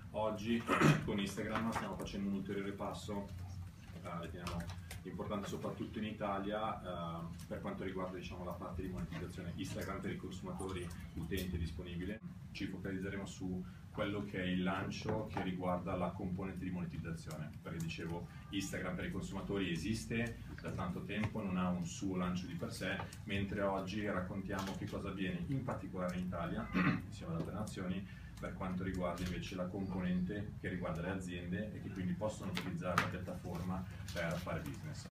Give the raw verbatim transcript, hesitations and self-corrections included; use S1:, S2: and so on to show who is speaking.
S1: Oggi con Instagram stiamo facendo un ulteriore passo, eh, riteniamo importante soprattutto in Italia, eh, per quanto riguarda, diciamo, la parte di monetizzazione. Instagram per i consumatori utenti è disponibile. Ci focalizzeremo su quello che è il lancio che riguarda la componente di monetizzazione, perché dicevo, Instagram per i consumatori esiste da tanto tempo, non ha un suo lancio di per sé, mentre oggi raccontiamo che cosa avviene in particolare in Italia, insieme ad altre nazioni, per quanto riguarda invece la componente che riguarda le aziende e che quindi possono utilizzare la piattaforma per fare business.